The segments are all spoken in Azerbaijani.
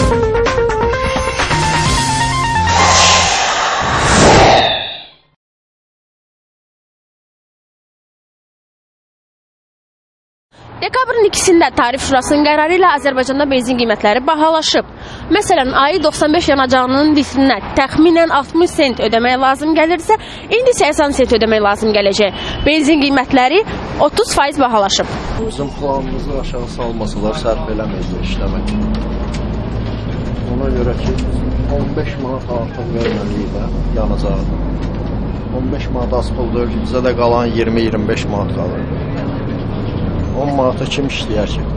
Dekabrın 2-də Tarif Şurasının qərarı ilə Azərbaycanda benzin qiymətləri bahalaşıb. Məsələn, ayı 95 yanacağının litrinə təxminən 60 sent ödəmək lazım gəlirsə, indi 80 sent ödəmək lazım gələcək. Benzin qiymətləri 30% bahalaşıb. Bizim planımızı aşağı salmasalar sərf eləməyəcək işləmək. Ona görə ki, 15 manat artıq verməliyik də yanacağı. 15 manat az pul deyil ki, bizə də qalan 20-25 manat qalır. 10 manata kim işləyər ki?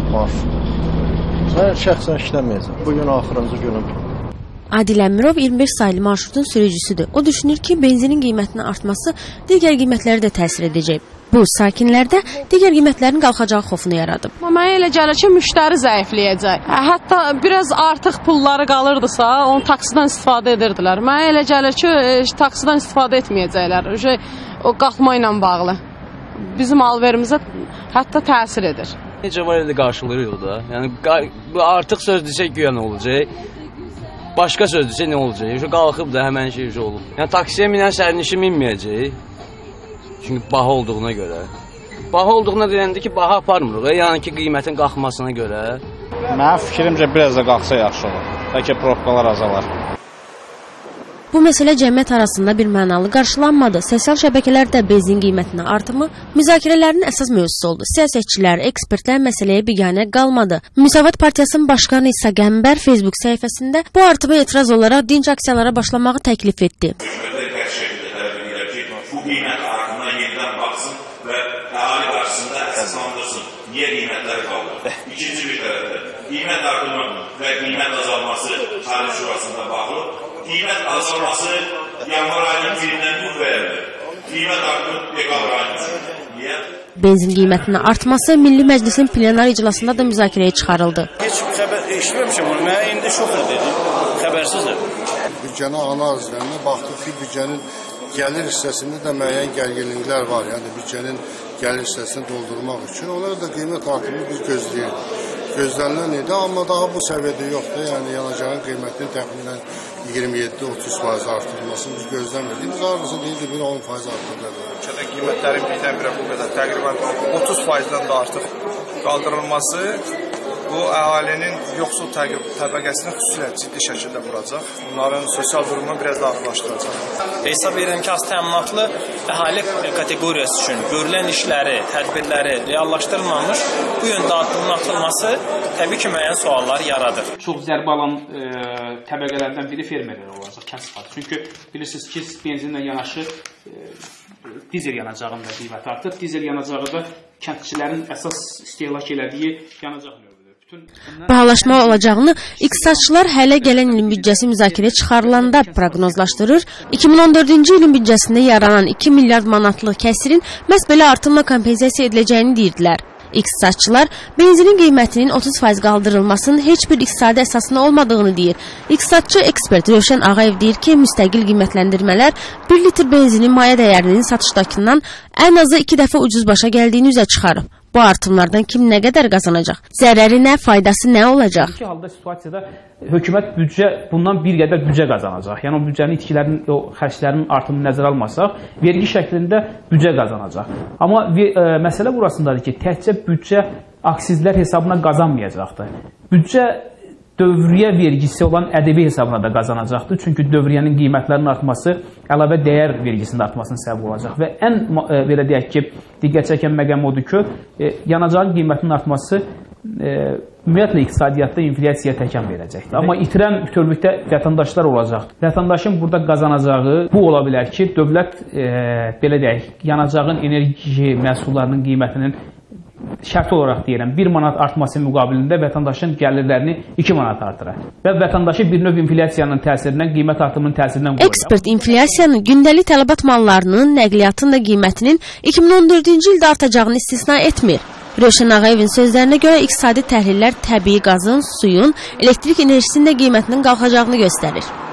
Mən şəxsən işləməyəcəm. Bugün axırıncı günüm. Adil Əmirov 25 saylı marşrutun sürücüsüdür. O düşünür ki, benzinin qiymətinin artması digər qiymətləri də təsir edəcək. Bu, sakinlərdə digər qiymətlərin qalxacağı xofunu yaradıb. Mənə elə gəlir ki, müştəri zəifləyəcək. Hətta biraz artıq pulları qalırdısa, onu taksidən istifadə edirdilər. Mənə elə gəlir ki, taksidən istifadə etməyəcəklər. O qalxma ilə bağlı. Bizim alverimizə hətta təsir edir. Necə var elə qarşılayırıq da. Yəni artıq söz desək güya nə olacaq? Başqa söz desək nə olacaq? Qalxıb da həmən şey olub. Yəni taksiyə minən sərnişin minməyəcək. Çünki baha olduğuna görə. Baha olduğuna deyəndə ki, baha aparmırıq. Yəni ki, qiymətin qalxmasına görə. Mənim fikrimcə biraz da qalxsa yaxşı olur. Bəlkə probkalar azalar. Bu məsələ cəmiyyət arasında bir mənalı qarşılanmadı. Sosial şəbəkələrdə benzin qiymətinin artımı müzakirələrin əsas mövzusu oldu. Siyasətçilər, ekspertlər məsələyə biganə qalmadı. Müsavat Partiyasının başqanı İsa Qəmbər Facebook səhifəsində bu artıma etiraz olaraq dinc aksiyalara başlamağı təklif etdi. Bu qiymət artımına yenidən baxsın və əhali qarşısında əsaslandırsın. Niyə qiymətləri qalır? İkinci bir tərəfdə qiymət artımı və qiymət azalması Tarif Şurasında bağlı. Qiymət azalması yanvar ayının birindən qüvvəyə qiymət artımı dekabr ayının. Niyə? Benzin qiymətinin artması Milli Məclisin plenar iclasında da müzakirəyə çıxarıldı. Heç xəbər eşitməmişəm onu. Mənə indi şok edir. Xəbərsizdir. Büdcənin analizlərinə baxdıq ki, büdcənin gəlir hissəsində də müəyyən gərginliklər var. Yəni büdcənin gəlir hissəsini doldurmaq üçün. Onlar da qiymət artımını biz gözləyirdik. Gözlənilən idi, amma daha bu səviyyədə yoxdur. Yəni yanacağın qiymətinin təxminən 27-30% artırılmasını biz gözləmirdik. Biz arzusu deyildi, bir 10% artırılır. Ölkədə qiymətlərin birdən-birə bu qədər təqribən 30%-dən də artıq qaldırılması bu əhalinin yoxsul təbəqəsini xüsusilə ciddi şəkildə vuracaq. Bunların sosial durumunu biraz da ağırlaşdıracaq. Hesab edirəm ki, az təminatlı əhali kateqoriyası üçün görülən işləri, tədbirləri reallaşdırılmamış, bu yöndə addımın atılması təbii ki, müəyyən suallar yaradır. Çox zərbə alan təbəqələrdən biri fermerlər olacaq, kəsb. Çünki bilirsiniz ki, benzinlə yanaşı dizel yanacağının da qiyməti artır. Dizel yanacağı da kəndçilərin əsas istehlak elədiyi yanacaq növüdür. Bahalaşma olacağını iqtisadçılar hələ gələn ilin büdcəsi müzakirəyə çıxarılanda proqnozlaşdırır. 2014-cü ilin büdcəsində yaranan 2 milyard manatlıq kəsirin məhz belə artımla kompensasiya ediləcəyini deyirdilər. İqtisadçılar benzinin qiymətinin 30% qaldırılmasının heç bir iqtisadi əsasında olmadığını deyir. İqtisadçı ekspert Rövşən Ağayev deyir ki, müstəqil qiymətləndirmələr 1 litr benzinin maya dəyərinin satışdakından ən azı 2 dəfə ucuz başa gəldiyini üzə çıxarıb. Bu artımlardan kim nə qədər qazanacaq? Zərəri nə, faydası nə olacaq? İki halda situasiyada hökumət büdcə bundan bir qədər büdcə qazanacaq. Yəni o büdcənin itkilərinin, o xərclərinin artımını nəzərə almasaq, vergi şəklində büdcə qazanacaq. Amma məsələ burasındadır ki, təkcə büdcə aksizlər hesabına qazanmayacaqdır. Büdcə dövriyyə vergisi olan ədəbi hesabına da qazanacaqdır. Çünki dövriyyənin qiymətlərinin artması əlavə dəyər vergisinin artmasının səbəb olacaq. Və ən belə deyək ki, diqqət çəkən məqam odur ki, yanacağın qiymətinin artması ümumiyyətlə iqtisadiyyatda inflyasiyaya təkan verəcəkdir. Amma itirən bütövlükdə vətəndaşlar olacaq. Vətəndaşın burada qazanacağı bu ola bilər ki, dövlət belə deyək, yanacağın enerji məhsullarının qiymətinin şərti olaraq deyirəm, 1 manat artması müqabilində vətəndaşın gəlirlərini 2 manat artırır. Və vətəndaşı bir növ inflyasiyanın təsirindən, qiymət artımının təsirindən qoruyur. Ekspert inflyasiyanın gündəlik tələbat mallarının, nəqliyyatın da qiymətinin 2014-cü ildə artacağını istisna etmir. Rövşən Ağayevin sözlərinə görə iqtisadi təhlillər təbii qazın, suyun, elektrik enerjisinin də qiymətinin qalxacağını göstərir.